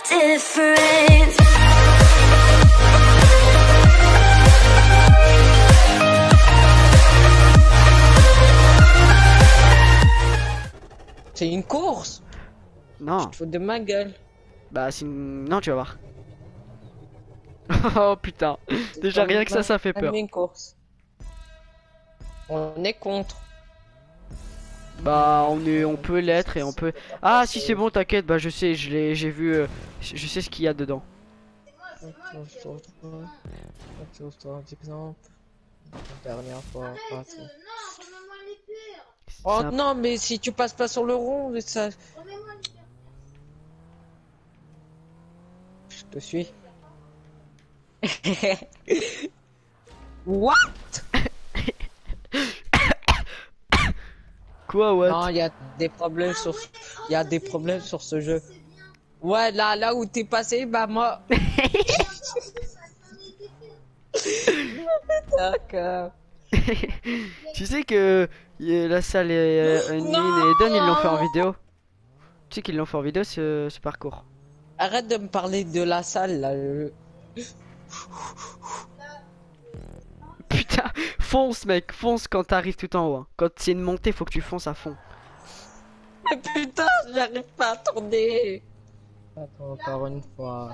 different. C'est une course. Non. Tu te fous de ma gueule. Bah c'est une... Non, tu vas voir. Oh putain. Déjà rien que ça fait peur. Une course. On est contre. Bah on peut l'être et on peut... Ah si c'est bon, t'inquiète, bah je sais, j'ai vu... je sais ce qu'il y a dedans. Dernière fois. Oh non, mais si tu passes pas sur le rond, ça... Je te suis. What? Quoi, what? Non, il y a des problèmes sur... Il y a des problèmes sur ce jeu. Ouais, là où t'es passé, bah moi... D'accord. Tu sais que la salle et Nin et Eden ils l'ont fait en vidéo. Tu sais qu'ils l'ont fait en vidéo ce parcours. Arrête de me parler de la salle là. Putain, fonce mec, fonce quand t'arrives tout en haut. Hein. Quand c'est une montée, faut que tu fonces à fond. Mais putain, j'arrive pas à tourner. Attends, encore une fois.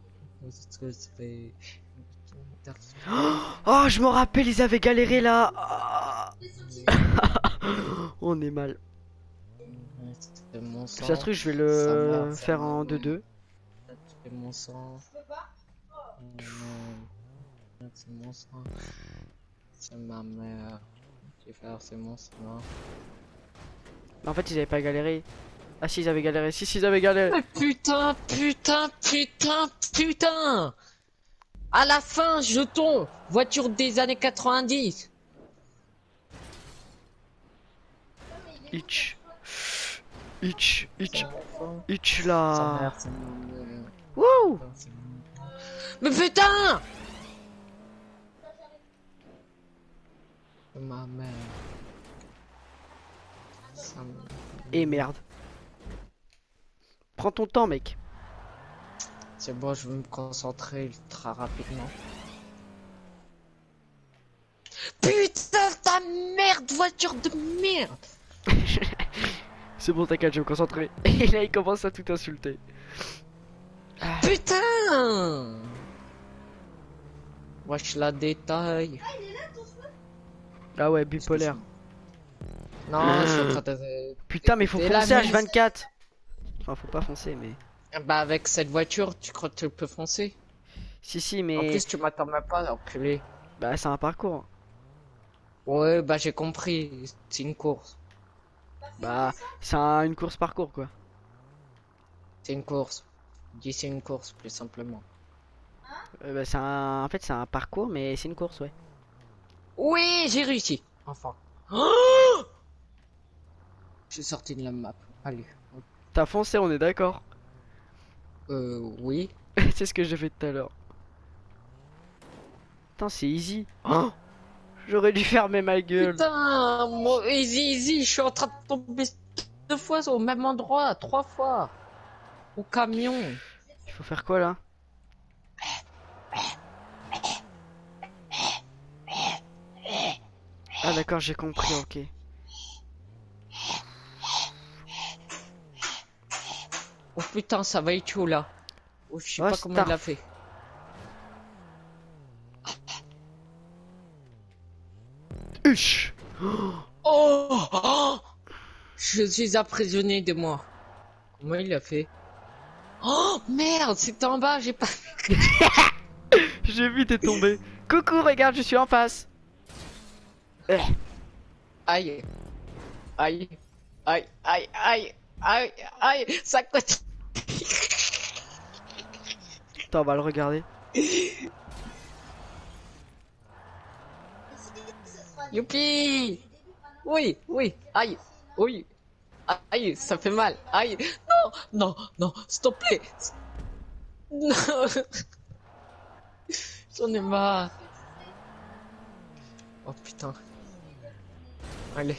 Oh, je me rappelle, ils avaient galéré là. Ah. On est mal. Mon sang, Ça se trouve, je vais le faire en 2-2. C'est mon sang. C'est mon sang. C'est ma mère. Je vais faire, c'est mon sang. En fait, ils avaient pas galéré. Ah si, ils avaient galéré. Si, ils avaient galéré. Mais putain. À la fin, je tombe. Voiture des années 90. Itch là. Wouh. Mais putain! Ma mère. Et merde. Prends ton temps, mec. C'est bon, je vais me concentrer ultra rapidement. Putain, ta merde, voiture de merde! C'est bon, t'inquiète, je vais me concentrer. Et là, il commence à tout insulter. Ah. Putain! Wesh la détail. Ah ouais, bipolaire. Non, je suis en train de... Putain, mais faut Et la foncer mise. H24. Enfin, faut pas foncer, mais... Bah avec cette voiture, tu crois que tu peux foncer? Si, En mais... plus, tu m'attends même pas, enculé. Bah, c'est un parcours. Ouais, bah j'ai compris, c'est une course. Bah, c'est une course parcours, quoi. C'est une course. Dis c'est une course, plus simplement. Bah, En fait, c'est un parcours, mais c'est une course, ouais. Oui, j'ai réussi. Enfin. Oh, j'ai sorti de la map. Allez. T'as foncé, on est d'accord. Oui. C'est ce que j'ai fait tout à l'heure. Putain, c'est easy. Oh, j'aurais dû fermer ma gueule. Putain, moi, easy, je suis en train de tomber 2 fois au même endroit, 3 fois. Au camion. Il faut faire quoi, là? Ah d'accord, j'ai compris, ok. Oh putain, ça va être chaud là. Oh, je sais Oh, pas comment star. il l'a fait. Huch. Oh, je suis emprisonné de moi. Comment il l'a fait? Oh merde, c'était en bas, j'ai pas... J'ai vu, t'es tombé. Coucou, regarde, je suis en face. Aïe. Aïe. Aïe. Ça coûte... Attends, on va le regarder. Youpi. Oui. Aïe. Oui. Aïe, ça fait mal. Aïe. Non, s'il te plaît. Non. J'en ai marre. Oh putain. Allez.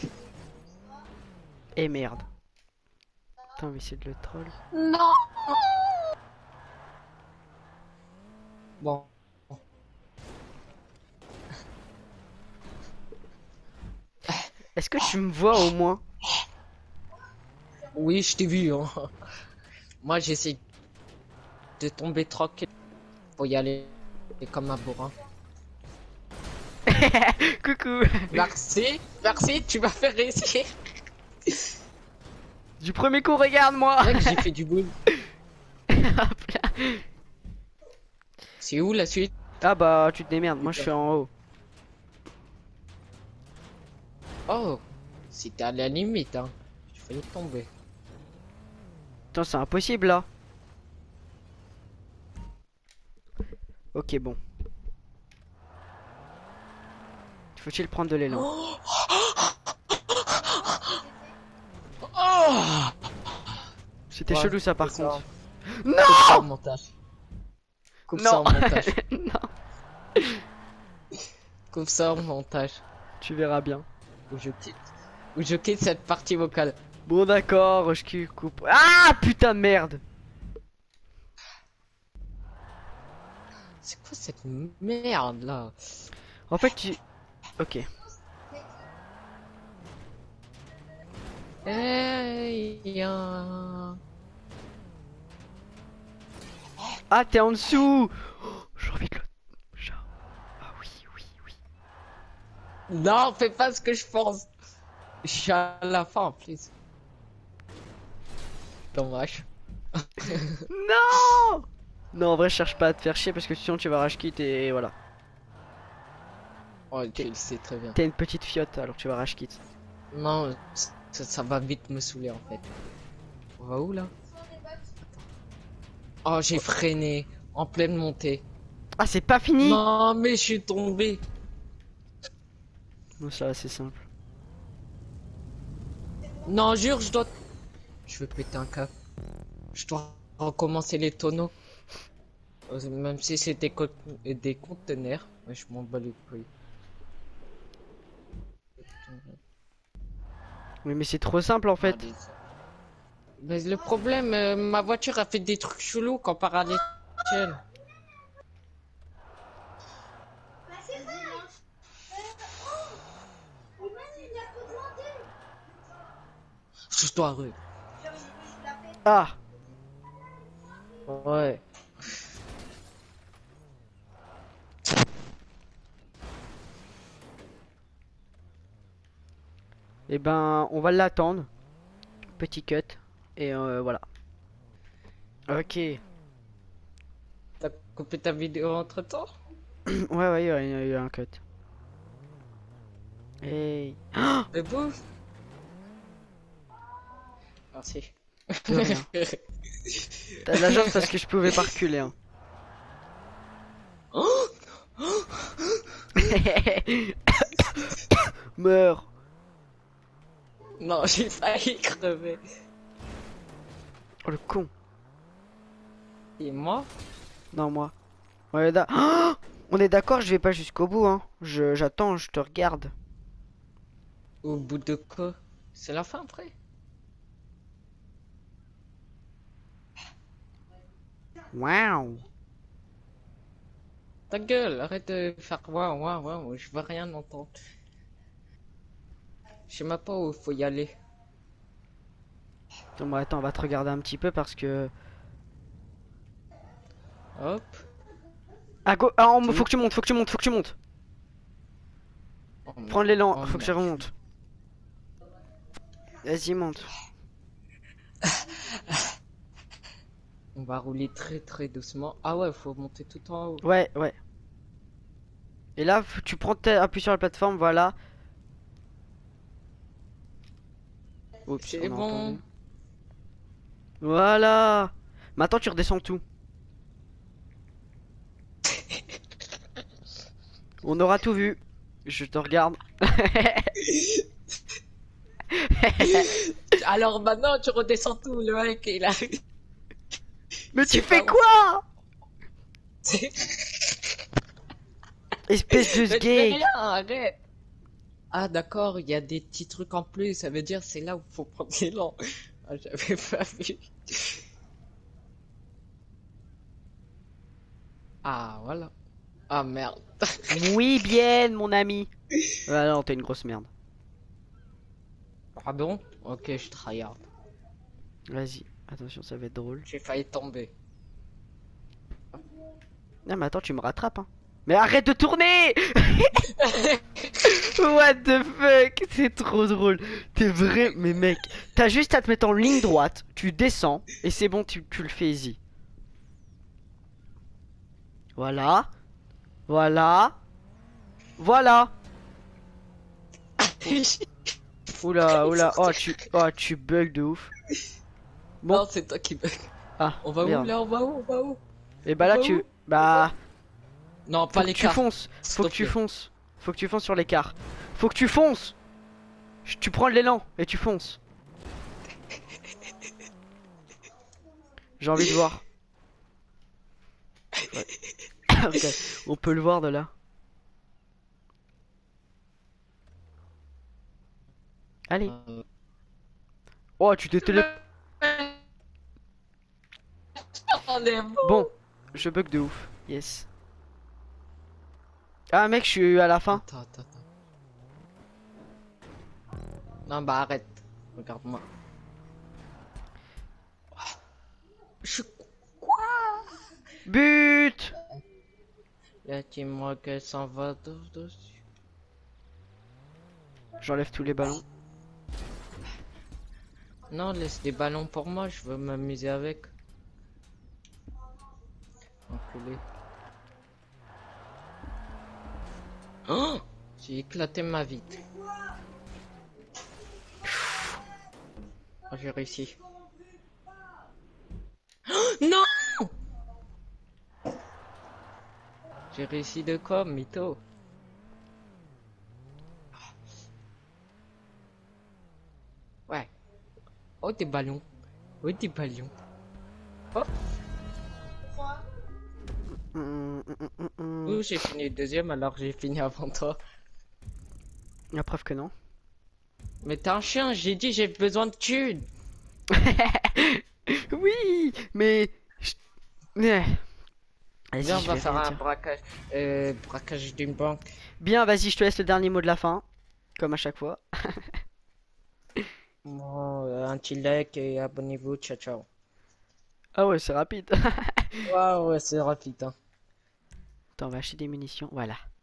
Et merde. Putain, mais c'est de le troll. Non. Bon. Est-ce que tu me vois au moins? Oui, je t'ai vu, hein. Moi, j'essaie de tomber tranquille. Faut y aller comme un bourrin. Coucou. Merci, merci, tu m'as fait réussir. Du premier coup, regarde-moi. Mec, j'ai fait du boule. Hop là. C'est où la suite? Ah bah tu te démerdes, moi je suis en haut. Oh, c'était à la limite, hein. Je failli tomber. Attends, c'est impossible là. Ok, bon. Faut-il prendre de l'élan? Oh, C'était ouais, chelou ça par coupe ça. contre. Coupe ça au Non. montage. Coupe ça Non. au montage. Non. Coupe ça au montage. Tu verras bien. Ou je quitte. Ou je quitte cette partie vocale. Bon d'accord, je coupe. Ah putain de merde. C'est quoi cette merde là? En fait tu... Ok. Hey, Ah t'es en dessous. Oh, j'ai envie de le... Ah oui, oui, oui. non, fais pas ce que je pense. Je suis à la fin en plus. Dommage. Non. Non en vrai je cherche pas à te faire chier parce que sinon tu vas rage quit et voilà. Oh, tu le sais très bien. T'es une petite fiotte alors tu vas rage quit. Non, ça va vite me saouler en fait. On va où là? Oh, j'ai freiné en pleine montée. Ah c'est pas fini. Non, mais je suis tombé. Non ça c'est simple. Non, jure, je dois. Je vais péter un câble. Je dois recommencer les tonneaux. Même si c'est des conteneurs. Mais je m'en bats les couilles. Oui mais c'est trop simple en fait. Mais le problème, ma voiture a fait des trucs chelous comparé à les tiennes. Je dois re. Ah. Ouais. Et ben on va l'attendre. Petit cut. Et voilà. Ok. T'as coupé ta vidéo entre temps? Ouais ouais il y a eu un cut. Hey. C'est beau. Merci. De rien. T'as de la chance parce que je pouvais pas reculer hein. Meurs. Non, j'ai failli crever. Oh le con. Et moi? Non moi. Ouais, on est d'accord, je vais pas jusqu'au bout hein. J'attends, je te regarde. Au bout de quoi? C'est la fin après? Waouh. Ta gueule, arrête de faire waouh, waouh, waouh, je veux rien entendre. Je sais même pas où il faut y aller. Bon, bah, attends, on va te regarder un petit peu parce que... Hop. Ah, faut que tu montes, faut que tu montes, faut que tu montes. Oh, Prends l'élan, oh, faut que je merde. remonte. Vas-y, monte. On va rouler très très doucement. Ah ouais, faut monter tout en haut. Ouais, ouais. Et là, tu prends appuies sur la plateforme, voilà. Oups, C'est on a bon. entendu. Voilà. Maintenant, tu redescends tout. On aura tout vu. Je te regarde. Alors maintenant, tu redescends tout, le mec, il a... Mais tu C'est fais pas quoi? C'est- Espèce de Mais tu fais sgeg. rien, arrête. Ah d'accord, il y a des petits trucs en plus, ça veut dire c'est là où faut prendre l'élan. Ah, j'avais pas vu. Ah, voilà. Ah, merde. Oui, bien, mon ami. Ah non, t'es une grosse merde. Pardon? Ok, je tryhard. Vas-y, attention, ça va être drôle. J'ai failli tomber. Non, mais attends, tu me rattrapes, hein. Mais arrête de tourner! What the fuck? C'est trop drôle. T'es vrai, mais mec, t'as juste à te mettre en ligne droite, tu descends, et c'est bon, tu le fais easy. Voilà. Voilà. Voilà. Oula, oula. Oh, tu bugs de ouf. Bon. Non, c'est toi qui bug. Ah, On va où merde. là? On va où? On va où? Et bah On là, va tu... où? Bah... Non, Faut pas que les tu cartes. fonces. S'il Faut te que tu plaît. fonces. Faut que tu fonces sur l'écart. Faut que tu fonces. Tu prends l'élan et tu fonces. J'ai envie de voir. Ouais. Regarde, on peut le voir de là. Allez. Euh, Oh, tu t'es télé... On est bon. Bon, je bug de ouf. Yes. Ah mec, je suis à la fin. Attends. Non, bah arrête. Regarde-moi. Je... Quoi? But. Là, dis-moi qu'elle s'en va dessus. J'enlève tous les ballons. Non, laisse des ballons pour moi, je veux m'amuser avec. Enculé. Oh, j'ai éclaté ma vie. Oh, j'ai réussi. Oh, non! J'ai réussi de quoi, mytho? Ouais. Oh, des ballons. Oh, des ballons. Oh, Mm. ouh, j'ai fini deuxième alors que j'ai fini avant toi. La preuve que non. Mais t'es un chien, j'ai dit j'ai besoin de thunes. Oui, mais... Vas-y, Viens, on je va vais faire rien un dire. braquage d'une banque. Bien, vas-y, je te laisse le dernier mot de la fin. Comme à chaque fois. Bon, un petit like et abonnez-vous, ciao ciao. Ah ouais, c'est rapide. Ouais, ouais, c'est rapide, hein. Attends, on va acheter des munitions. Voilà.